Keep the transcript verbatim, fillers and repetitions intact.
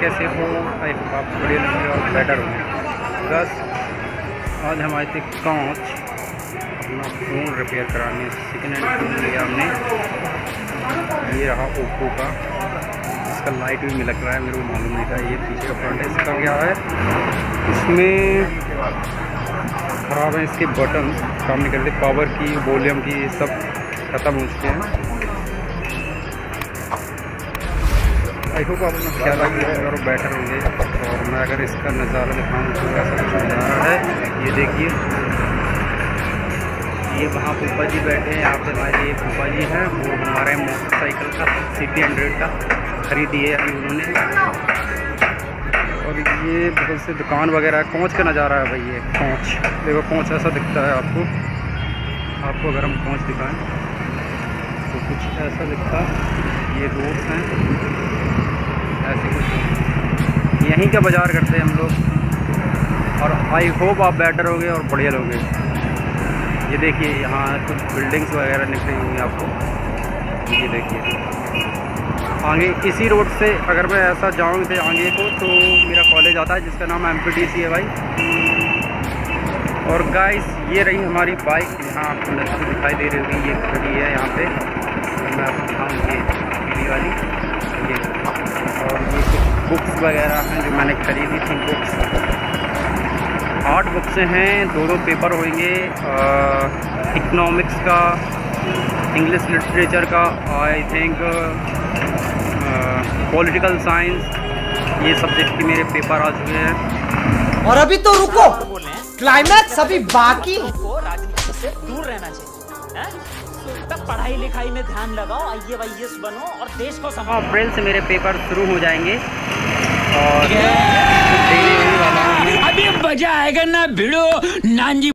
कैसे हो? I hope आप बढ़िया और बेटर होंगे। बस आज हम आए थे कांच अपना फ़ोन रिपेयर कराने, सेकेंड हैंड फ़ोन लिया हमने। ये रहा ओप्पो का, इसका लाइट भी मिलक रहा है, मेरे को मालूम नहीं था। ये पीछे का फ्रंट है, इसका क्या है, इसमें ख़राब है, इसके बटन काम नहीं करते, पावर की वॉल्यूम की सब ख़त्म हो चुके हैं। आई होप आप अपना ख्याल रखिए और बेटर होंगे। और मैं अगर इसका नज़ारा दिखाऊँ तो ऐसा कुछ नज़ारा है, ये देखिए, ये वहाँ फूफा जी बैठे हैं, यहाँ पे हमारे ये फूफा जी हैं, वो हमारे मोटरसाइकिल का सिटी हंड्रेड का खरीदी है अभी उन्होंने। और ये बहुत से दुकान वगैरह, कोंच का नज़ारा है भाई। ये कोंच देखो, कोंच ऐसा दिखता है आपको आपको अगर हम कोंच दिखाएं तो कुछ ऐसा दिखता है। ये रोड्स हैं ऐसे कुछ, यहीं का बाज़ार करते हैं हम लोग। और आई होप आप बेटर होगे और बढ़िया लोगे। ये देखिए, यहाँ कुछ बिल्डिंग्स वगैरह निकली होंगी आपको, ये देखिए। आगे इसी रोड से अगर मैं ऐसा जाऊँ इसे आगे को तो मेरा कॉलेज आता है जिसका नाम एम पी टी सी है भाई। और गाइस ये रही हमारी बाइक, यहाँ आपको नजर दिखाई दे रही होगी, ये खड़ी है यहाँ पे। मैं आपको दिखाऊँ ये पीली वाली, ये। और ये कुछ बुक्स वगैरह हैं जो मैंने खरीदी थी, बुक्स आठ बुक्स हैं, दो दो पेपर होंगे, इकोनॉमिक्स का, इंग्लिश लिटरेचर का, आई थिंक पॉलिटिकल साइंस, ये सब्जेक्ट के मेरे पेपर आ चुके हैं। और अभी तो रुको, क्लाइमैक्स अभी बाकी। राजनीति से दूर रहना चाहिए, पढ़ाई लिखाई में ध्यान लगाओ, आई ए वाई एस बनो और देश को संभालो। अप्रैल से मेरे पेपर शुरू हो जाएंगे और अभी मजा आएगा ना भिड़ो नानजी